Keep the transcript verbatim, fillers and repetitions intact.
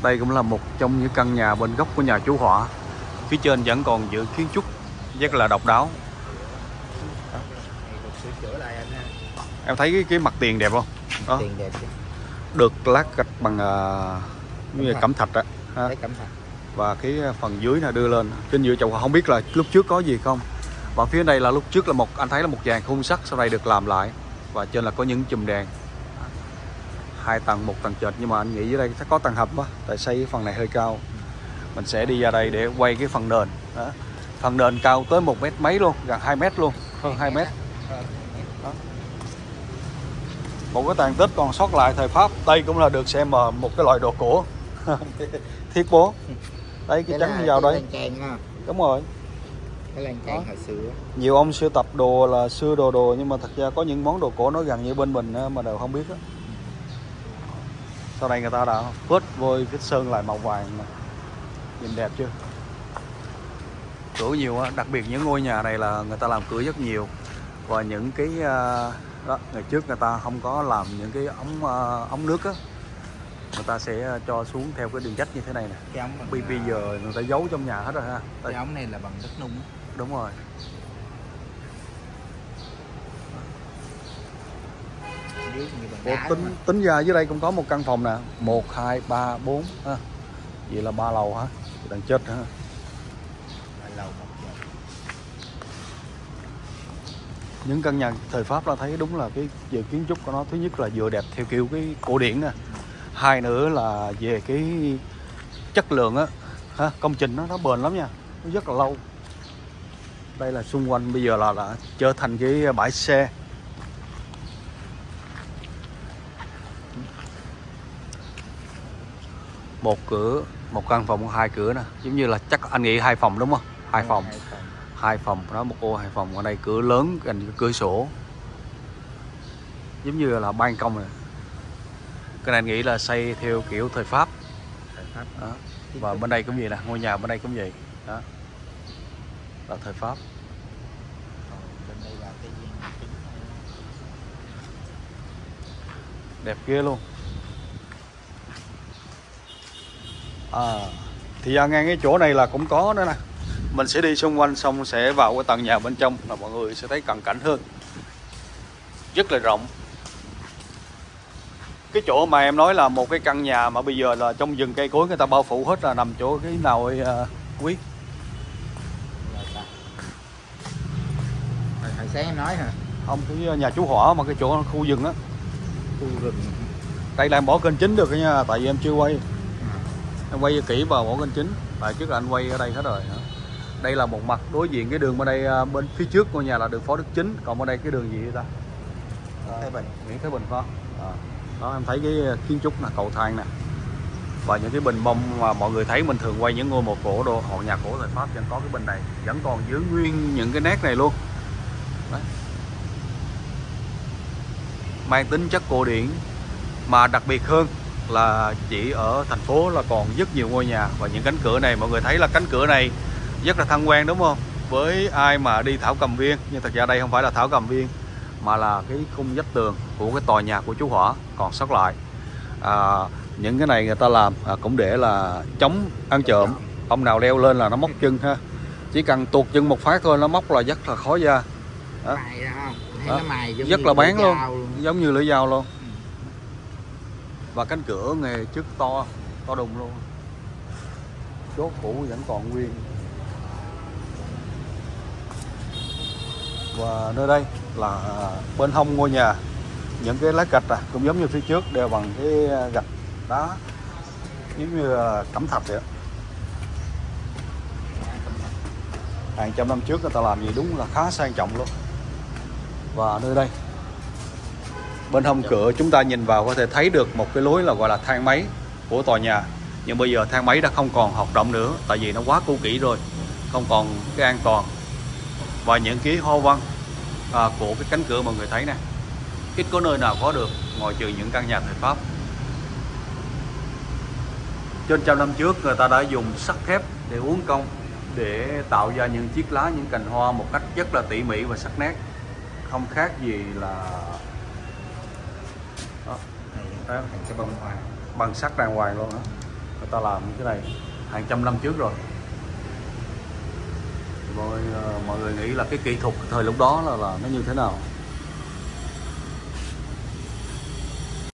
Đây cũng là một trong những căn nhà bên góc của nhà chú Họa. Phía trên vẫn còn giữ kiến trúc rất là độc đáo. Em thấy cái, cái mặt tiền đẹp không? Đó. Tiền đẹp chứ. Được lát gạch bằng uh, cẩm thạch á. Cẩm thạch. Và cái phần dưới là đưa lên trên giữa chậu, không biết là lúc trước có gì không. Và phía đây là lúc trước là một, anh thấy là một dàn khung sắt, sau đây được làm lại. Và trên là có những chùm đèn. Hai tầng, một tầng trệt, nhưng mà anh nghĩ dưới đây sẽ có tầng hầm á, tại xây cái phần này hơi cao. Mình sẽ đi ra đây để quay cái phần nền. Đó. Phần nền cao tới một mét mấy luôn, gần hai mét luôn, hơn hai mét. Đó. Một cái tàn tích còn sót lại thời Pháp. Đây cũng là được xem một cái loại đồ cổ. Thiết bố. Đây cái chắn vào đây. Đúng rồi. Cái lan can hồi xưa. Nhiều ông sưu tập đồ là xưa đồ đồ, nhưng mà thật ra có những món đồ cổ nó gần như bên mình mà đều không biết á. Sau này người ta đã phớt vôi vết sơn lại màu vàng này. Nhìn đẹp chưa? Cửa nhiều á, đặc biệt những ngôi nhà này là người ta làm cửa rất nhiều. Và những cái đó, ngày trước người ta không có làm những cái ống ống nước á, người ta sẽ cho xuống theo cái đường cách như thế này nè. Cái ống Bây bây giờ người ta giấu trong nhà hết rồi ha. Cái ống này là bằng đất nung. Đúng rồi. Ủa, tính tính ra dưới đây cũng có một căn phòng nè, một hai ba bốn ha. Vậy là ba lầu hả? Đằng chết hả? Lầu một. Những căn nhà thời Pháp là thấy đúng là cái về kiến trúc của nó, thứ nhất là vừa đẹp theo kiểu cái cổ điển nè, hai nữa là về cái chất lượng á, ha, công trình nó nó bền lắm nha, nó rất là lâu. Đây là xung quanh bây giờ là đã trở thành cái bãi xe. Một cửa, một căn phòng, hai cửa nè, giống như là chắc anh nghĩ hai phòng đúng không? Hai phòng. Hai phòng. Hai phòng, đó một ô hai phòng, ở đây cửa lớn gần cửa sổ. Giống như là ban công này. Cái này anh nghĩ là xây theo kiểu thời Pháp. Thời Pháp. Đó. Và bên đây cũng vậy nè, ngôi nhà bên đây cũng vậy. Đó. Là thời Pháp. Bên đây là cái đẹp ghê luôn. À, thì ra ngang cái chỗ này là cũng có nữa nè. Mình sẽ đi xung quanh xong sẽ vào cái tầng nhà bên trong là mọi người sẽ thấy cận cảnh hơn. Rất là rộng. Cái chỗ mà em nói là một cái căn nhà mà bây giờ là trong rừng cây cối người ta bao phủ hết là nằm chỗ cái nào ấy, uh, Quý? Hồi sáng em nói hả? Không, cái nhà chú Hỏa mà cái chỗ khu rừng á. Khu rừng. Đây là em bỏ kênh chính được nha, tại vì em chưa quay. Em quay kỹ vào bỏ kênh chính. Tại trước là anh quay ở đây hết rồi. Đây là một mặt đối diện cái đường bên đây, bên phía trước ngôi nhà là đường Phó Đức Chính, còn bên đây cái đường gì vậy ta? Thái Bình. Nguyễn Thái Bình có. À. Đó em thấy cái kiến trúc là cầu thang nè. Và những cái bình mông mà mọi người thấy mình thường quay những ngôi mộ cổ đồ hộ nhà cổ thời Pháp vẫn có cái bình này, vẫn còn giữ nguyên những cái nét này luôn. Đấy. Mang tính chất cổ điển, mà đặc biệt hơn là chỉ ở thành phố là còn rất nhiều ngôi nhà. Và những cánh cửa này mọi người thấy là cánh cửa này rất là thân quen đúng không? Với ai mà đi Thảo Cầm Viên, nhưng thật ra đây không phải là Thảo Cầm Viên mà là cái khung vách tường của cái tòa nhà của chú Hỏa còn sót lại. À, những cái này người ta làm à, cũng để là chống ăn trộm. Ông nào leo lên là nó móc chân ha. Chỉ cần tuột chân một phát thôi nó móc là rất là khó ra. Đó. Đó. Rất là bén luôn. luôn, giống như lưỡi dao luôn. Ừ. Và cánh cửa nghề trước to, to đùng luôn. Chốt cũ vẫn còn nguyên. Và nơi đây là bên hông ngôi nhà, những cái lá gạch à, cũng giống như phía trước đều bằng cái gạch đá giống như cẩm thạch vậy. Hàng trăm năm trước người ta làm gì đúng là khá sang trọng luôn. Và nơi đây bên hông cửa chúng ta nhìn vào có thể thấy được một cái lối là gọi là thang máy của tòa nhà. Nhưng bây giờ thang máy đã không còn hoạt động nữa, tại vì nó quá cũ kỹ rồi, không còn cái an toàn. Và những cái hoa văn à, của cái cánh cửa mọi người thấy nè, ít có nơi nào có được ngoại trừ những căn nhà thời Pháp. Trên trăm năm trước người ta đã dùng sắt thép để uốn cong để tạo ra những chiếc lá, những cành hoa một cách rất là tỉ mỉ và sắc nét, không khác gì là đó. Đó. Cái bông hoa bằng sắt đàng hoàng luôn đó. người ta làm cái này hàng trăm năm trước rồi. Mọi, mọi người nghĩ là cái kỹ thuật thời lúc đó là, là nó như thế nào?